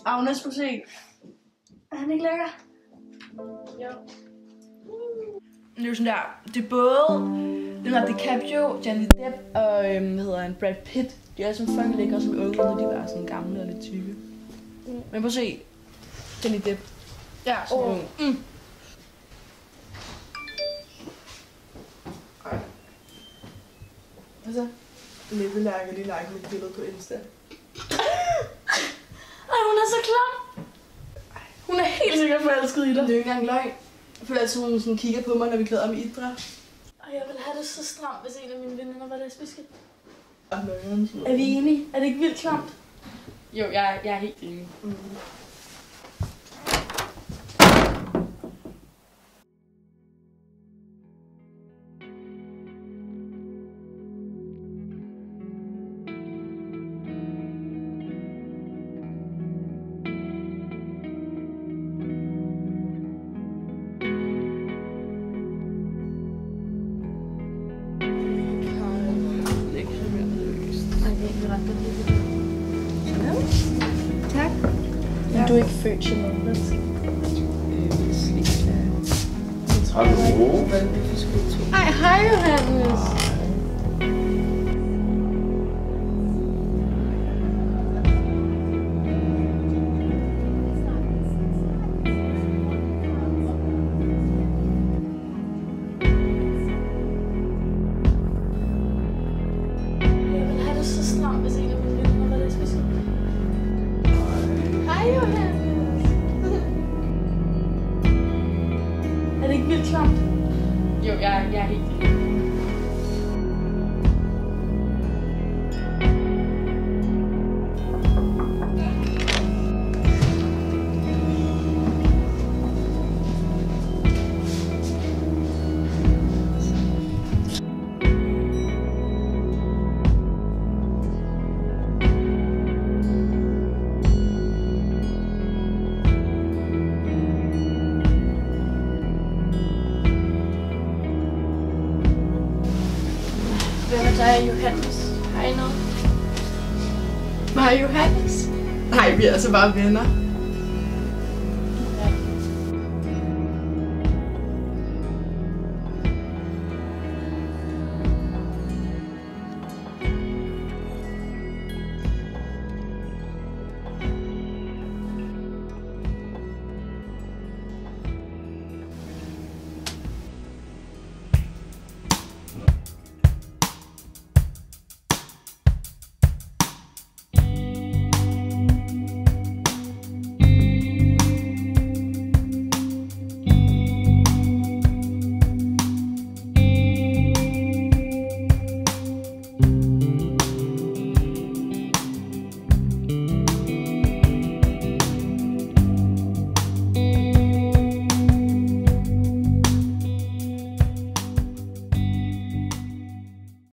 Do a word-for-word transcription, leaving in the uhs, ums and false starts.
Agnes, prøv at se. Er han ikke lækker? Jo. Det er jo sådan der, det er både Leonardo DiCaprio, Johnny Depp og øhm, hvad hedder han, Brad Pitt. De er alle sammen fucking lækre som unge, når de var sådan gamle og lidt tykke. Mm. Men prøv at se, Johnny Depp. Ja, som oh. ung. Mm. Ej. Hvad så? Læbelærke lige like mit billede på Insta. Ej, hun er så klam. Hun er helt sikkert forelsket i dig. Det er jo ikke engang løgn. Jeg føler altid, hun sådan kigger på mig, når vi klæder om i idræt. Og jeg ville have det så stramt, hvis en af mine veninder var lesbiske. Er vi enige? Er det ikke vildt klamt? Jo, jeg, jeg er helt enig. Mm. Tak. Men du er ikke født til noget. Hallo? Ej, hej Johannes. Jeg vil have det så stramt, hvis en af mine veninder var lesbiske. Hej Johannes. Er det ikke vildt klamt? Jo, jeg, jeg er helt enig. Hvem er dig, Johannes? Hej nu. Hej Johannes. Nej, vi er altså bare venner.